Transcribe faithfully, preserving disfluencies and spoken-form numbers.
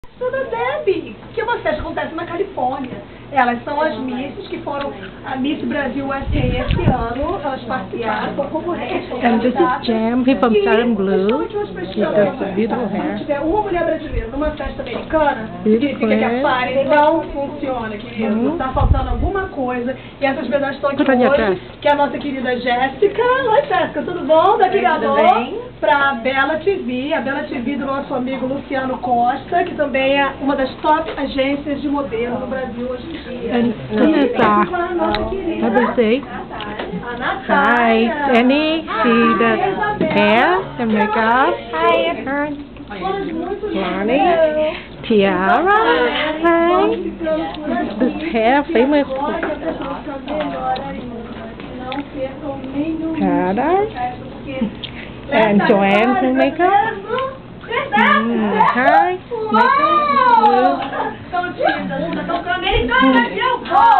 da Debbie, que é uma festa que acontece na Califórnia. Elas são as Misses que foram a Miss Brasil U S A esse ano. Elas participaram, foram concorrentes. And this is Jam, he from Chatham Blue. He does a beautiful hair. Se tiver uma mulher brasileira numa festa americana, significa que a party não funciona, querido. Uhum. Tá faltando alguma coisa. E essas medalhas estão aqui Put on your dress. hoje, que é a nossa querida Jéssica. Oi, Jéssica, tudo bom? Daqui gravou para a Bela T V, a Bela T V do nosso amigo Luciano Costa, que também é uma das top agências de modelo no Brasil hoje em dia. And this is uh, Everyday. Hi, Annie. She does hair and makeup. Hi, Lonnie. Tiara. Hi. This hair famous. Cara. And Joanne who makeup. Mm, hi. Makeup. Tão tímida, tão americana, viu?